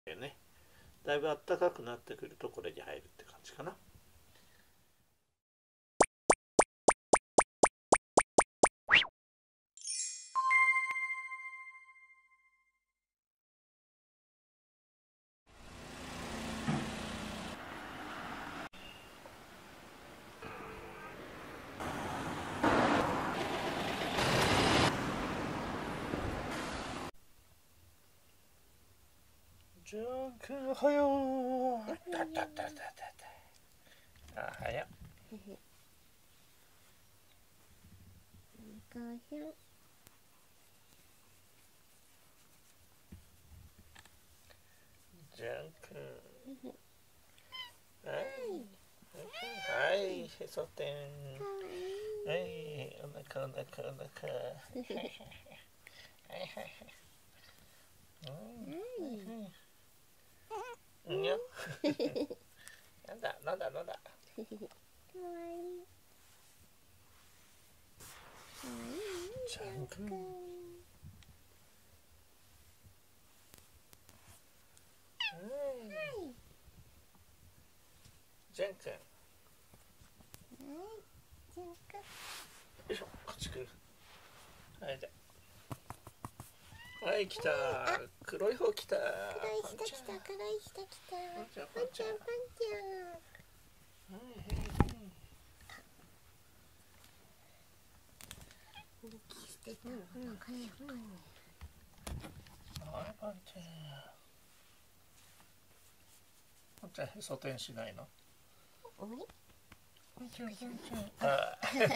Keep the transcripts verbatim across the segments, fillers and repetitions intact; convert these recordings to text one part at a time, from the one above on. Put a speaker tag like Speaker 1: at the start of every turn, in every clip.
Speaker 1: ね。だいぶ暖かくなってくるとこれに入るって感じかな。ジャン君おはよう。だだだだだだ。あ、早っ。ジャン君。はい。はい、へそ天。はい、お腹お腹お腹。はいはいはい。うん。うんよ。なんだなんだなんだ。かわいい。ジャン君。ジャン君。よいしょ、こっち来る。はい、じゃ。はい、来た。黒い方来た。
Speaker 2: 黒い人来た、黒い人来た。パンちゃん、パンちゃん。
Speaker 1: はいはいはい。
Speaker 2: 息してた。うんうん。かゆかゆ。
Speaker 1: はい、パンちゃん。パンちゃん、へそ天しないの？
Speaker 2: おい？
Speaker 1: パンちゃん、パンちゃん。ああ。パン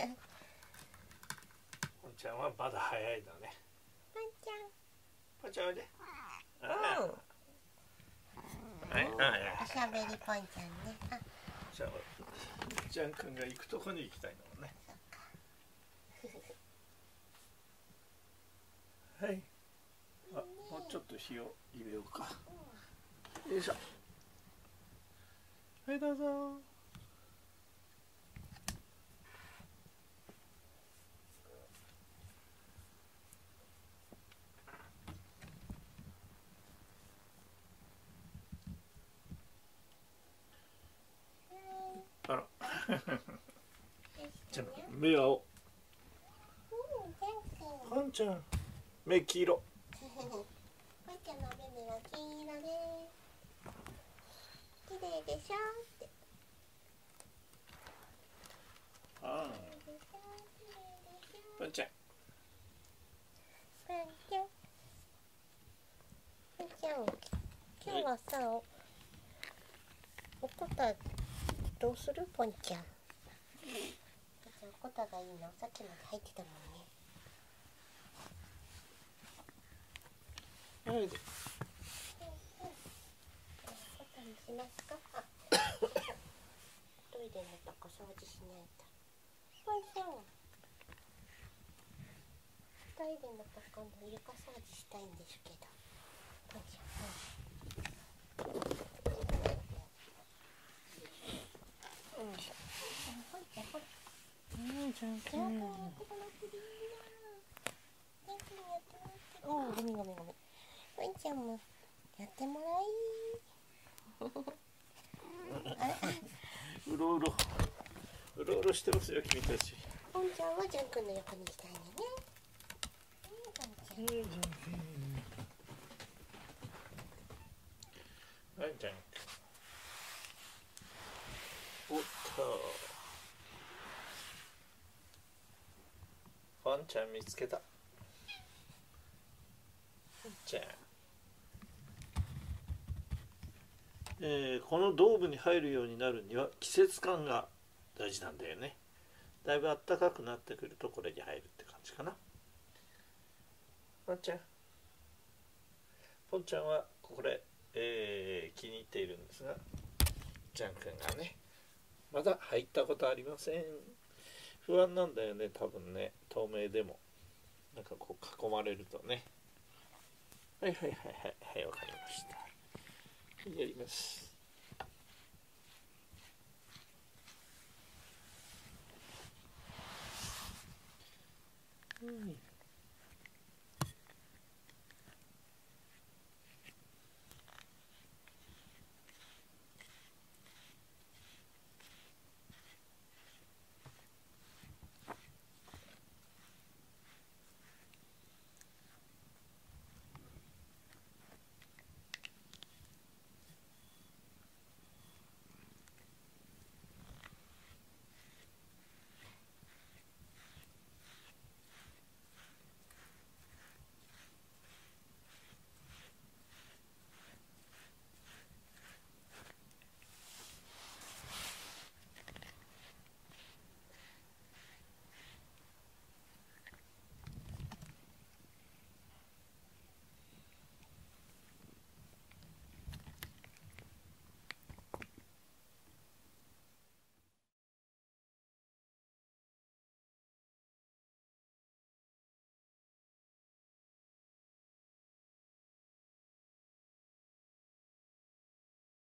Speaker 1: ちゃんはまだ早いのね。
Speaker 2: パンちゃん。
Speaker 1: パンちゃんおいで。
Speaker 2: うん。
Speaker 1: はい、あ、
Speaker 2: おしゃべりパンちゃんね。あ、
Speaker 1: じゃあ、ジャン君が行くとこに行きたいのね。はい。あ、もうちょっと火を入れようか。よいしょ。はい、どうぞ。あら。じゃあ、目青。パンちゃん。目黄色。
Speaker 2: パンちゃんの目が黄色で。綺麗でしょって。
Speaker 1: ああ。パンちゃん。
Speaker 2: パンちゃん。パンちゃん。今日はさ、お、おこたどうする？パンちゃん。パンちゃん、おこたがいいの？さっきまで入ってたもんね。
Speaker 1: はい。
Speaker 2: おこたにしますか？あ、トイレのとこ掃除しないと。パンちゃん。トイレのとこの床掃除したいんですけど。パンちゃん。パンちゃん、ほら。
Speaker 1: うん、ジャン
Speaker 2: ジャン君やってもらってるよ。ジャン君やってもらってる。おお、ごめんごめんごめん。パンちゃんもやってもらい。あれ、
Speaker 1: うろうろ。うろうろしてますよ、君たち。
Speaker 2: パンちゃんはジャン君の横に行きたいね。うん、パンちゃん。
Speaker 1: はい、ジャン君。はい、ジャン君。おっと。パンちゃん見つけた。パンちゃん。えー、このドームに入るようになるには季節感が大事なんだよね。だいぶ暖かくなってくるとこれに入るって感じかな。ポンちゃん。ポンちゃんはこれ、えー、気に入っているんですが、ジャン君がね、まだ入ったことありません。不安なんだよね、多分ね、透明でも。なんかこう囲まれるとね。はいはいはいはい、はい、わかりました。やります。